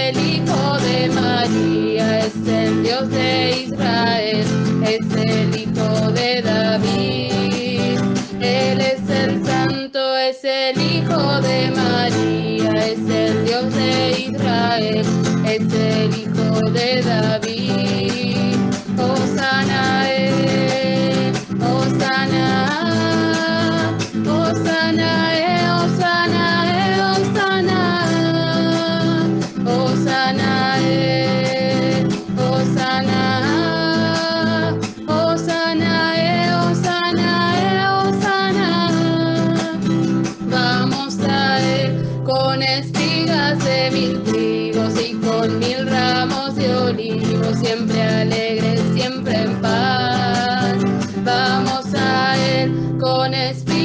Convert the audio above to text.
el Hijo de María, es el Dios de Israel, es el Hijo de David. Él es el Santo, es el Hijo de María, es el Dios de Israel, es el Hijo de David. Hosana, Hosana, Hosana, Hosana, Hosana, Hosana, Hosana, Hosana, Hosana, Hosana. Vamos a él con espigas de 1000 trigos y con 1000 ramos de olivos, siempre alegres, siempre en paz. Vamos a él con espigas